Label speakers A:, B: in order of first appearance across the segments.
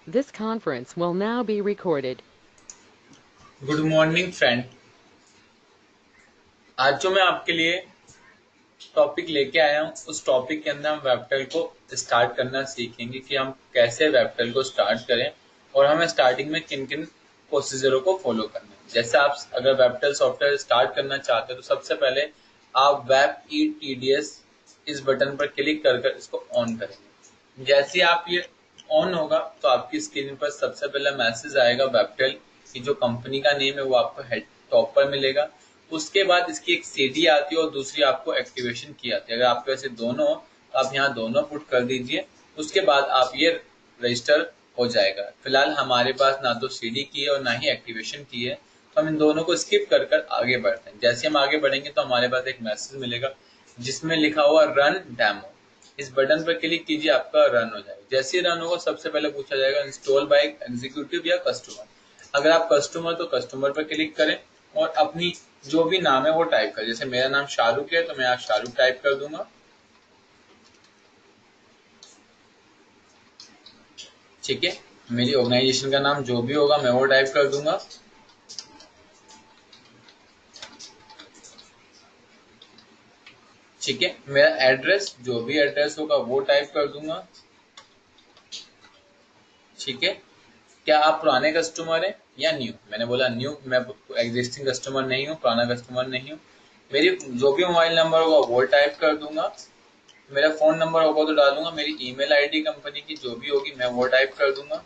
A: This conference will now be recorded.
B: Good morning friend. आज जो मैं आपके लिए टॉपिक लेके आया हूँ उस टॉपिक के अंदर हम वेबटेल को स्टार्ट करना सीखेंगे कि हम कैसे वेबटेल को स्टार्ट करें और हमें स्टार्टिंग में किन किन प्रोसीजरों को फॉलो करना है। जैसे आप अगर वेबटेल सॉफ्टवेयर स्टार्ट करना चाहते हो तो सबसे पहले आप वेब ई TDS इस बटन पर क्लिक कर कर इसको ऑन करेंगे। जैसे ही आप ये ऑन होगा तो आपकी स्क्रीन पर सबसे पहले मैसेज आएगा वेबटेल की जो कंपनी का नेम है वो आपको हेड टॉप पर मिलेगा। उसके बाद इसकी एक CD आती है और दूसरी आपको एक्टिवेशन की आती है। अगर आपके वैसे दोनों हो तो आप यहाँ दोनों पुट कर दीजिए। उसके बाद आप ये रजिस्टर हो जाएगा। फिलहाल हमारे पास ना तो CD की है और ना ही एक्टिवेशन की है, तो हम इन दोनों को स्किप कर कर आगे बढ़ते हैं। जैसे हम आगे बढ़ेंगे तो हमारे पास एक मैसेज मिलेगा जिसमें लिखा हुआ रन डेमो। इस बटन पर क्लिक कीजिए, आपका रन हो जाएगा। जैसे ही रन होगा सबसे पहले पूछा जाएगा इंस्टॉल बाय एग्जीक्यूटिव या कस्टमर। अगर आप कस्टमर तो कस्टमर पर क्लिक करें और अपनी जो भी नाम है वो टाइप करें। जैसे मेरा नाम शाहरुख है तो मैं यहाँ शाहरुख टाइप कर दूंगा। ठीक है, मेरी ऑर्गेनाइजेशन का नाम जो भी होगा मैं वो टाइप कर दूंगा। ठीक है, मेरा एड्रेस जो भी एड्रेस होगा वो टाइप कर दूंगा। ठीक है, क्या आप पुराने कस्टमर हैं या न्यू? मैंने बोला न्यू, मैं एग्जिस्टिंग कस्टमर नहीं हूँ, पुराना कस्टमर नहीं हूँ। मेरी जो भी मोबाइल नंबर होगा वो टाइप कर दूंगा। मेरा फोन नंबर होगा तो डालूंगा। मेरी ईमेल आईडी कंपनी की जो भी होगी मैं वो टाइप कर दूंगा।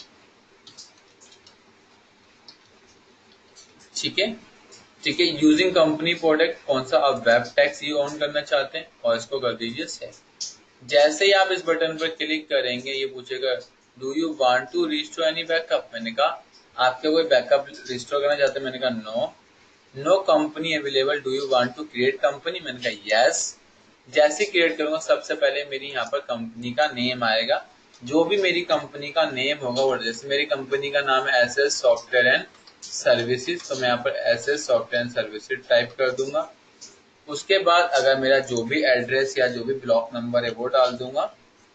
B: ठीक है, ठीक है। यूजिंग कंपनी प्रोडक्ट कौन सा आप वेब टैक्स ही ऑन करना चाहते हैं और इसको कर दीजिए सेव। जैसे ही आप इस बटन पर क्लिक करेंगे ये पूछेगा do you want to restore any backup. मैंने कहा आपके कोई बैकअप रिस्टोर करना चाहते हैं? मैंने कहा no. No company available, do you want to create company. मैंने कहा यस। जैसे क्रिएट करूंगा सबसे पहले मेरी यहाँ पर कंपनी का नेम आएगा। जो भी मेरी कंपनी का नेम होगा वो, जैसे मेरी कंपनी का नाम है SS सॉफ्टवेयर एंड सर्विसेज, तो मैं यहाँ पर SS software and services type कर दूंगा। उसके बाद अगर मेरा जो भी एड्रेस या जो भी ब्लॉक नंबर है वो डाल दूंगा।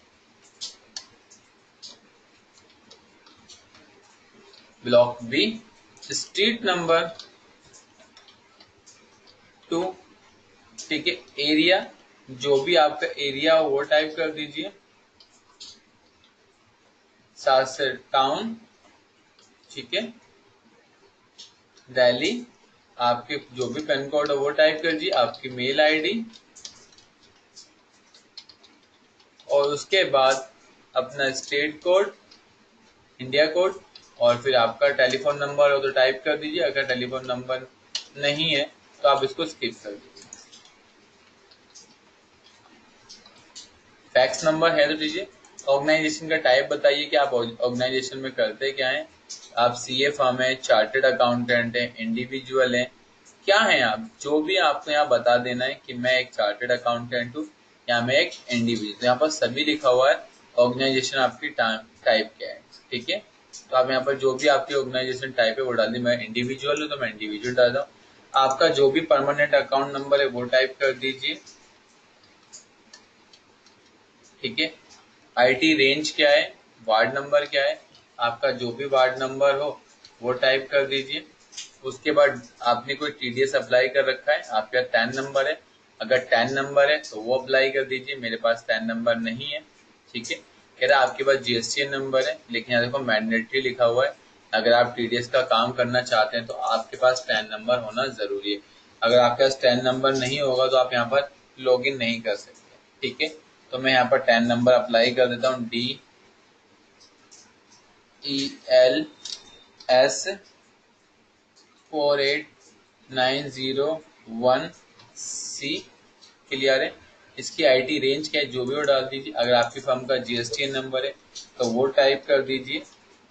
B: Block B, street number 2। ठीक है, एरिया जो भी आपका एरिया हो वो टाइप कर दीजिए। साथ से टाउन। ठीक है, दिल्ली। आपके जो भी पिन कोड हो वो टाइप कर दीजिए। आपकी मेल आईडी और उसके बाद अपना स्टेट कोड, इंडिया कोड, और फिर आपका टेलीफोन नंबर हो तो टाइप कर दीजिए। अगर टेलीफोन नंबर नहीं है तो आप इसको स्किप कर दीजिए। फैक्स नंबर है तो दीजिए। ऑर्गेनाइजेशन का टाइप बताइए कि आप ऑर्गेनाइजेशन में करते क्या हैं। आप CA फर्म है, चार्टेड अकाउंटेंट है, इंडिविजुअल है, क्या है आप? जो भी आपको यहाँ बता देना है कि मैं एक चार्टेड अकाउंटेंट हूँ या मैं एक इंडिविजुअल। तो यहाँ पर सभी लिखा हुआ है। ऑर्गेनाइजेशन आपकी टाइप क्या है। ठीक है, तो आप यहाँ पर जो भी आपकी ऑर्गेनाइजेशन टाइप है वो डाल दी। मैं इंडिविजुअल हूँ तो मैं इंडिविजुअल डाल दूँ। आपका जो भी परमानेंट अकाउंट नंबर है वो टाइप कर दीजिए। ठीक है, IT रेंज क्या है, वार्ड नंबर क्या है, आपका जो भी वार्ड नंबर हो वो टाइप कर दीजिए। उसके बाद आपने कोई TDS अप्लाई कर रखा है, आपका टैन नंबर है। अगर टैन नंबर है तो वो अप्लाई कर दीजिए। मेरे पास टैन नंबर नहीं है। ठीक है, कह रहा आपके पास GSTN नंबर है, लेकिन यहाँ देखो मैंडेटरी लिखा हुआ है। अगर आप TDS का काम करना चाहते हैं तो आपके पास टैन नंबर होना जरूरी है। अगर आपके पास टैन नंबर नहीं होगा तो आप यहाँ पर लॉग इन नहीं कर सकते। ठीक है, तो मैं यहाँ पर टैन नंबर अप्लाई कर देता हूँ। DELS489001C क्लियर है। इसकी IT रेंज क्या है जो भी वो डाल दीजिए। अगर आपकी फर्म का GSTN नंबर है तो वो टाइप कर दीजिए।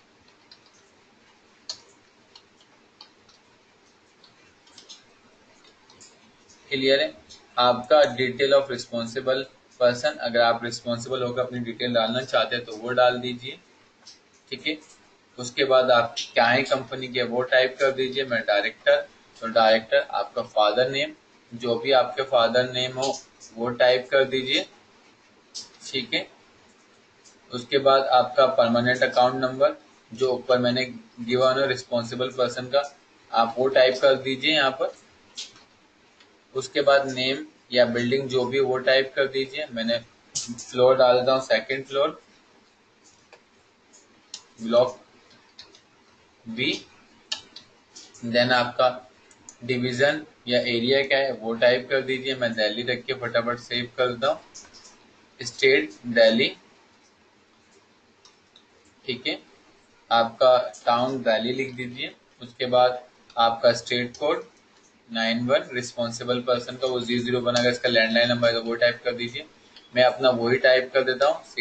B: क्लियर है। आपका डिटेल ऑफ रिस्पॉन्सिबल पर्सन, अगर आप रिस्पॉन्सिबल होकर अपनी डिटेल डालना चाहते हैं तो वो डाल दीजिए। ठीक है, उसके बाद आप क्या है कंपनी के वो टाइप कर दीजिए। मैं डायरेक्टर, तो डायरेक्टर। आपका फादर नेम जो भी आपके फादर नेम हो वो टाइप कर दीजिए। ठीक है, उसके बाद आपका परमानेंट अकाउंट नंबर जो ऊपर मैंने गिवन है रिस्पॉन्सिबल पर्सन का, आप वो टाइप कर दीजिए यहाँ पर। उसके बाद नेम या बिल्डिंग जो भी वो टाइप कर दीजिए। मैंने फ्लोर डाल देता हूँ 2nd floor, block B. Then आपका डिवीजन या एरिया क्या है वो टाइप कर दीजिए। मैं दिल्ली रख के फटाफट सेव कर देता हूँ। स्टेट दिल्ली, ठीक है। आपका टाउन दिल्ली लिख दीजिए। उसके बाद आपका स्टेट कोड 91, रिस्पॉन्सिबल पर्सन का वो 001, अगर इसका लैंडलाइन नंबर है तो वो टाइप कर दीजिए। मैं अपना वही टाइप कर देता हूँ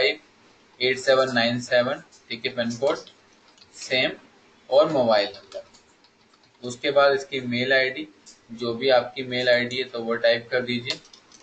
B: 658797, ठीक है। पिन कोड सेम और मोबाइल नंबर। उसके बाद इसकी मेल आईडी, जो भी आपकी मेल आईडी है तो वो टाइप कर दीजिए।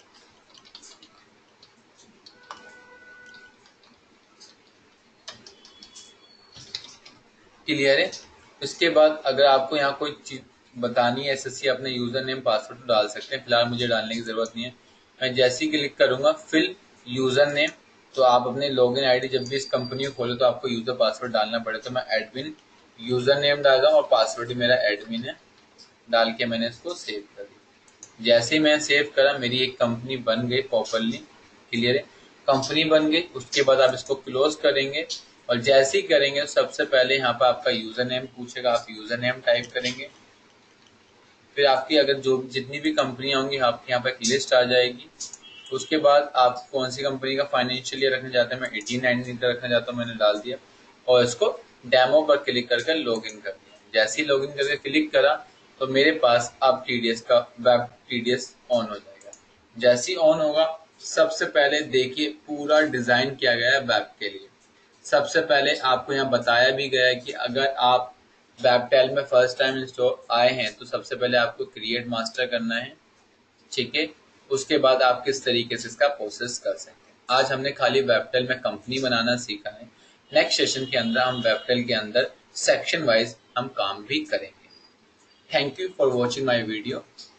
B: क्लियर है। इसके बाद अगर आपको यहाँ कोई चीज बतानी है एसएससी, अपने यूजर नेम पासवर्ड तो डाल सकते हैं, फिलहाल मुझे डालने की जरूरत नहीं है। मैं जैसे ही क्लिक करूंगा फिल यूजर नेम, तो आप अपने लॉगिन आईडी जब भी इस कंपनी को खोले तो आपको यूजर पासवर्ड डालना पड़े। तो मैं एडमिन यूजर नेम डाल रहा हूँ और पासवर्ड ही मेरा एडमिन है, डाल के मैंने इसको सेव कर दिया। जैसे ही मैं सेव करा मेरी एक कंपनी बन गई प्रॉपरली। क्लियर है, कंपनी बन गई। उसके बाद आप इसको क्लोज करेंगे और जैसे ही करेंगे सबसे पहले यहाँ पर आपका यूजर नेम पूछेगा, आप यूजर नेम टाइप करेंगे। फिर आपकी अगर जो जितनी भी कंपनियां होंगी आपके यहाँ पर एक लिस्ट आ जाएगी। उसके बाद आप कौन सी कंपनी का फाइनेंशियल ईयर रखना चाहते हैं, मैं 18-19 का रखना चाहता हूँ, मैंने डाल दिया और इसको डेमो पर क्लिक करके लॉग इन कर दिया। जैसे ही लॉग इन करके क्लिक करा तो मेरे पास अब टीडीएस का वेब टीडीएस ऑन हो जाएगा। जैसे ही ऑन होगा सबसे पहले देखिए पूरा डिजाइन किया गया है वेब के लिए। सबसे पहले आपको यहाँ बताया भी गया है कि अगर आप वेबटेल में फर्स्ट टाइम इंस्टॉल आए हैं तो सबसे पहले आपको क्रिएट मास्टर करना है, ठीक है। उसके बाद आप किस तरीके से इसका प्रोसेस कर सकते हैं। आज हमने खाली वेबटेल में कंपनी बनाना सीखा है। नेक्स्ट सेशन के अंदर हम वेबटेल के अंदर सेक्शन वाइज हम काम भी करेंगे। Thank you for watching my video.